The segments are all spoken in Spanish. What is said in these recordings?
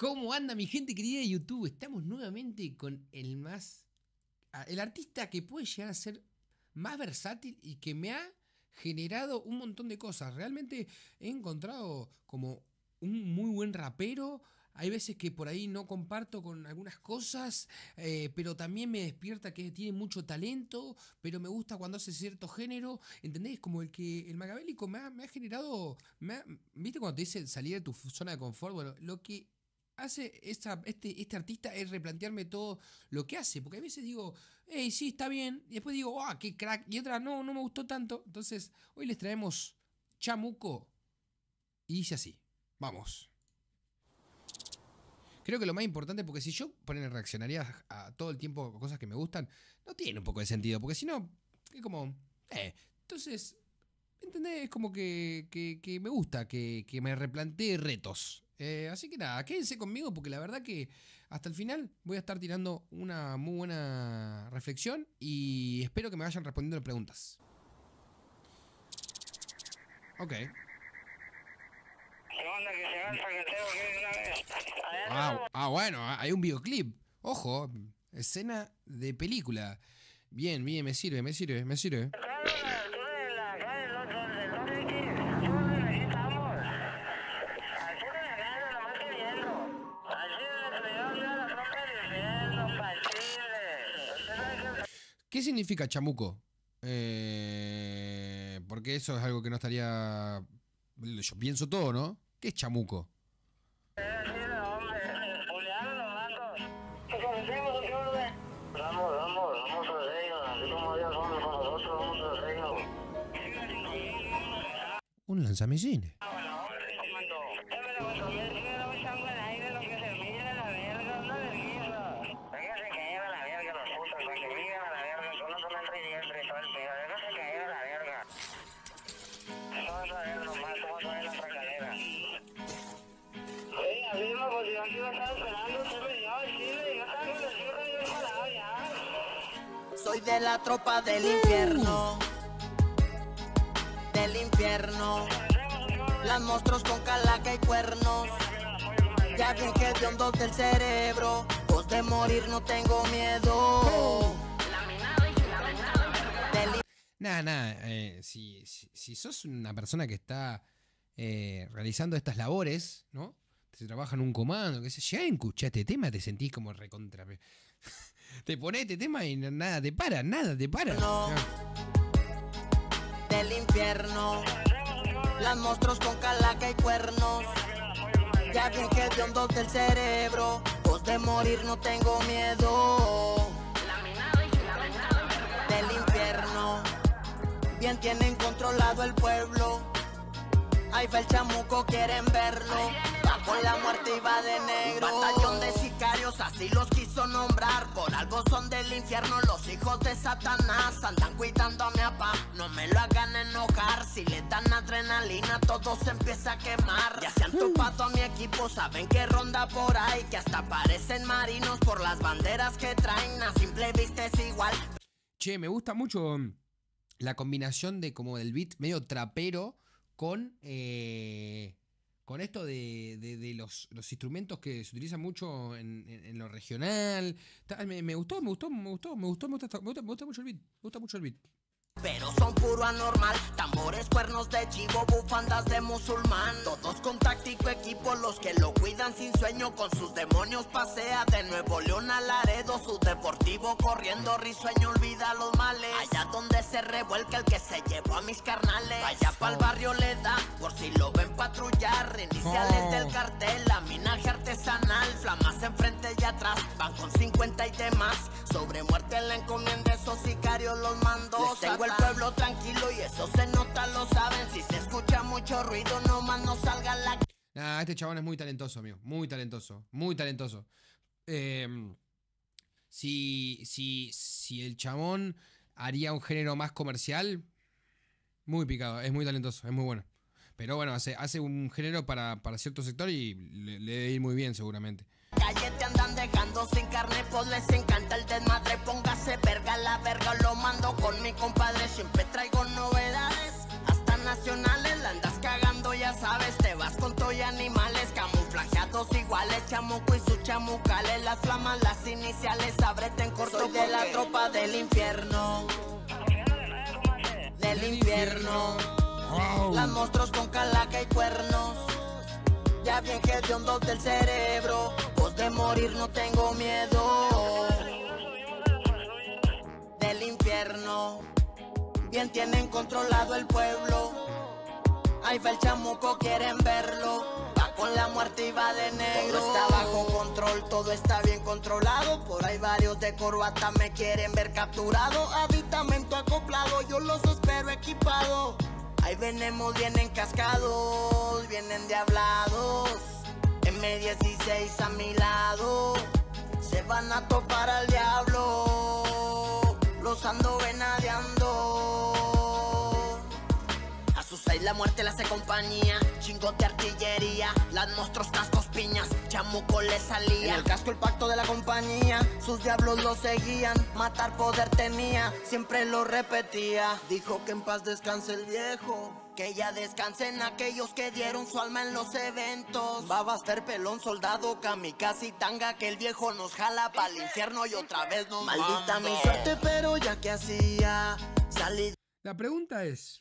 ¿Cómo anda mi gente querida de YouTube? Estamos nuevamente con el artista que puede llegar a ser más versátil y que me ha generado un montón de cosas. Realmente he encontrado como un muy buen rapero. Hay veces que por ahí no comparto con algunas cosas, pero también me despierta que tiene mucho talento, pero me gusta cuando hace cierto género. ¿Entendés? Como el Macabélico me ha generado... ¿Viste cuando te dice salir de tu zona de confort? Bueno, lo que hace este artista es replantearme todo lo que hace. Porque a veces digo, hey, sí, está bien. Y después digo, ah, qué crack. Y otra, no me gustó tanto. Entonces, hoy les traemos Chamuco. Y dice así. Vamos. Creo que lo más importante, porque si yo reaccionaría a todo el tiempo con cosas que me gustan, no tiene un poco de sentido, porque si no, es como... Entonces, ¿entendés? Es como que me gusta que me replantee retos. Así que nada, quédense conmigo porque la verdad que hasta el final voy a estar tirando una muy buena reflexión y espero que me vayan respondiendo las preguntas. Ok. Bueno, hay un videoclip. Ojo, escena de película. Bien, me sirve. ¿Qué significa chamuco? Porque eso es algo que no estaría... Yo pienso todo, ¿no? ¿Qué es chamuco? Un lanzamisiles. Soy de la tropa del infierno. Del infierno. Las monstruos con calaca y cuernos. Ya bien que de hondos del cerebro. Pues de morir no tengo miedo. Si sos una persona que está realizando estas labores, ¿no? Se trabaja en un comando, que sé, ya escuchás este tema, te sentís como recontra. Te pones este tema y nada te para. No. Del infierno. Las monstruos con calaca y cuernos. Ya bien que de hondos del cerebro. Pues de morir no tengo miedo. Del infierno. Bien tienen controlado el pueblo. Ahí va el chamuco, quieren verlo. Va con la muerte y va de negro. Un batallón de sicarios, así los quiso nombrar. Por algo son del infierno, los hijos de Satanás. Andan cuidando a mi papá, no me lo hagan enojar. Si le dan adrenalina, todo se empieza a quemar. Ya se han topado a mi equipo, saben que ronda por ahí. Que hasta parecen marinos por las banderas que traen. A simple vista es igual. Che, me gusta mucho la combinación de como del beat medio trapero con esto de los instrumentos que se utilizan mucho en lo regional. Me gustó mucho el beat. Me gusta mucho el beat. Pero son puro anormal, tambores, cuernos de chivo, bufandas de musulmán. Todos con táctico equipo, los que lo cuidan sin sueño. Con sus demonios pasea de Nuevo León a Laredo. Su deportivo corriendo risueño, olvida los males. Allá donde se revuelca el que se llevó a mis carnales. Allá pa'l barrio le da, por si lo ven patrullar. Iniciales del cartel, laminaje artesanal. Flamas enfrente y atrás, van con 50 y demás. Sobre muerte la encomienda, esos sicarios los mandó. Les tengo el pueblo tranquilo y eso se nota, lo saben. Si se escucha mucho ruido, nomás no salga la... Este chabón es muy talentoso, amigo. Muy talentoso. Si el chabón haría un género más comercial, muy picado. Es muy talentoso, es muy bueno. Pero bueno, hace un género para cierto sector y le debe ir muy bien seguramente. Calle te andan dejando sin carne, pues les encanta el desmadre. Póngase verga, la verga lo mando con mi compadre. Siempre traigo novedades, hasta nacionales. La andas cagando, ya sabes, te vas con todo y animales. Camuflaje camuflajeados iguales, chamuco y su chamucales, las flamas, las iniciales, ábrete en corto. Soy de la tropa del infierno. Del infierno. Las monstruos con calaca y cuernos. Ya bien hediondos del cerebro. Pues de morir no tengo miedo. Del infierno. Bien tienen controlado el pueblo. Ahí va el chamuco, quieren verlo. Va con la muerte y va de negro. Todo está bajo control, todo está bien controlado. Por ahí varios de corbata me quieren ver capturado. Aditamento acoplado, yo los espero equipado. Ahí venimos bien encascados, bien endiablados. M16 a mi lado, se van a topar al diablo. Los ando venadeando. A sus seis la muerte le hace compañía. Chingos de artillería, las monstruos cascos piñas. Chamuco le salía. En el casco el pacto de la compañía. Sus diablos lo seguían. Matar poder tenía, siempre lo repetía. Dijo que en paz descanse el viejo. Que ya descansen aquellos que dieron su alma en los eventos. Babaster, pelón, soldado, kamikaze y tanga. Que el viejo nos jala pa'l infierno y otra vez nos maldita mi suerte, pero ya que hacía salí. La pregunta es,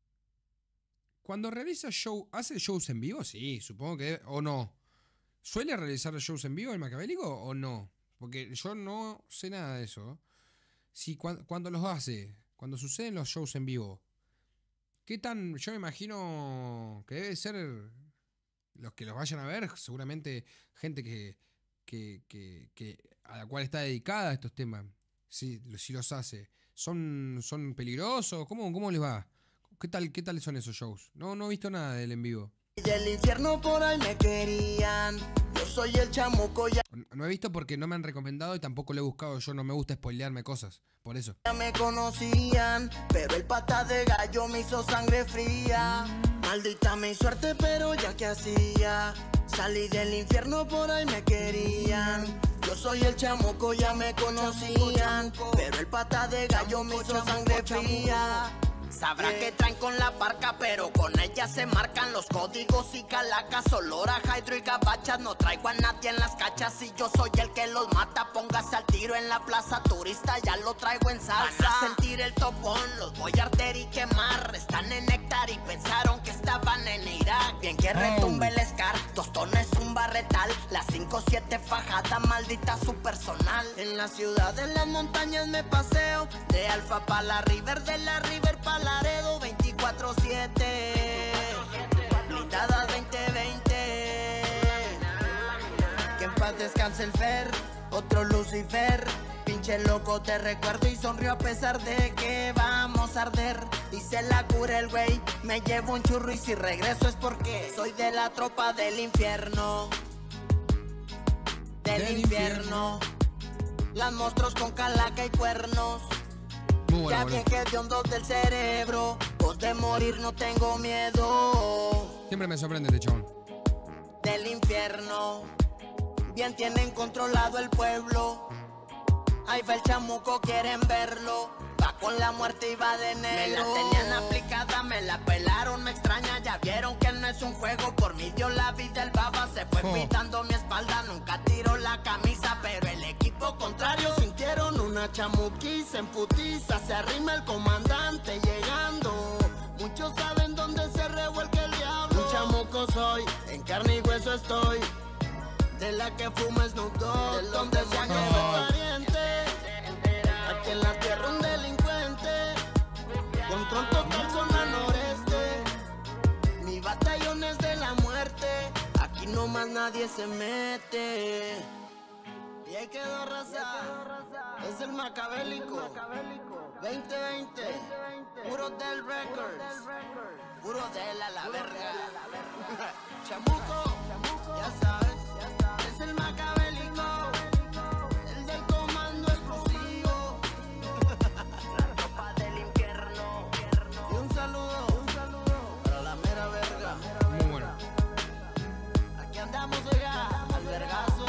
cuando realiza ¿hace shows en vivo? Sí, supongo que, o no. ¿Suele realizar shows en vivo el Macabélico o no? Porque yo no sé nada de eso. Si cuando los hace, cuando suceden los shows en vivo, ¿qué tan? Yo me imagino que debe ser los que los vayan a ver, seguramente gente que a la cual está dedicada a estos temas. Si los hace, ¿son peligrosos? ¿Cómo les va? ¿Qué tal son esos shows? No he visto nada del en vivo. Del infierno por ahí me querían. Yo soy el chamuco ya. No he visto porque no me han recomendado y tampoco lo he buscado. Yo no me gusta spoilearme cosas, por eso. Ya me conocían, pero el pata de gallo me hizo sangre fría. Maldita mi suerte, pero ya que hacía. Salí del infierno, por ahí me querían. Yo soy el chamuco, ya me conocían, pero el pata de gallo me hizo sangre fría. Sabrá que traen con la parca, pero con ella se marcan los códigos y calacas. Olor a hydro y gabachas, no traigo a nadie en las cachas. Y yo soy el que los mata, póngase al tiro en la plaza turista, ya lo traigo en salsa. Van a sentir el topón, los voy a arder y quemar. Están en néctar y pensaron que estaban en Irak. Bien que retumbe el Scar, tostones un barretal. La 5-7 fajada, maldita su personal. En la ciudad, en las montañas me paseo. De Alfa pa' la River, de la River pa' Laredo, 24/7, blindadas 2020. Que en paz descanse el Fer, otro Lucifer. Pinche loco te recuerdo y sonrió a pesar de que vamos a arder. Y se la cura el güey, me llevo un churro y si regreso es porque soy de la tropa del infierno. Del infierno. Las monstruos con calaca y cuernos. Ya bien hediondos del cerebro, pues de morir no tengo miedo. Siempre me sorprende este chabón. Del infierno, bien tienen controlado el pueblo. Ahí va el chamuco, quieren verlo. Va con la muerte y va de negro. Me la tenían aplicada, me la pelaron, me extraña. Ya vieron que no es un juego, por mí dio la vida el baba. Se fue cuidando mi espalda, nunca tiró la camisa. Pero el equipo contrario sintieron una chamuquiza en putiza. Se arrima el comandante llegando. Muchos saben dónde se revuelca el diablo. Un chamuco soy, en carne y hueso estoy. De la que fuma Snoop Dogg, donde sea que soy pariente. Aquí en la tierra un delincuente. Control total zona noreste. Mi batallón es de la muerte. Aquí nomás nadie se mete. Y ahí quedó raza. Es el Macabélico 2020. Puro del Records. Puro de la verga. Chamuco, ya sabes. Es el Macabélico. El del comando explosivo. La tropa del infierno. Y un saludo para la mera verga. Muy bueno. Aquí andamos allá, al vergazo.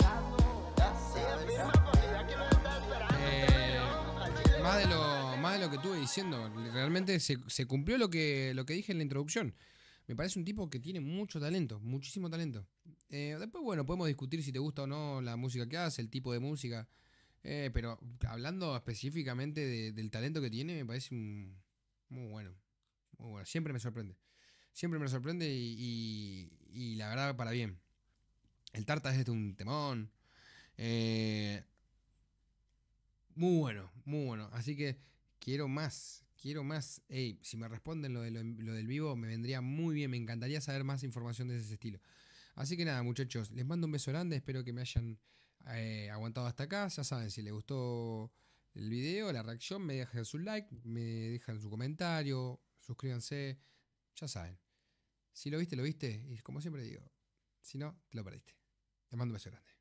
Más de lo que estuve diciendo. Realmente se cumplió lo que dije en la introducción. Me parece un tipo que tiene mucho talento, muchísimo talento. Después, bueno, podemos discutir si te gusta o no la música que hace, el tipo de música. Pero hablando específicamente del talento que tiene, me parece muy bueno. Muy bueno. Siempre me sorprende. Siempre me sorprende y la verdad para bien. El Tarta es un temón. Eh, Muy bueno, muy bueno. Así que quiero más, quiero más. Ey, si me responden lo del vivo, me vendría muy bien. Me encantaría saber más información de ese estilo. Así que nada, muchachos, les mando un beso grande. Espero que me hayan aguantado hasta acá. Ya saben, si les gustó el video, la reacción, me dejan su like, me dejan su comentario, suscríbanse. Ya saben. Si lo viste, lo viste. Y como siempre digo, si no, te lo perdiste. Les mando un beso grande.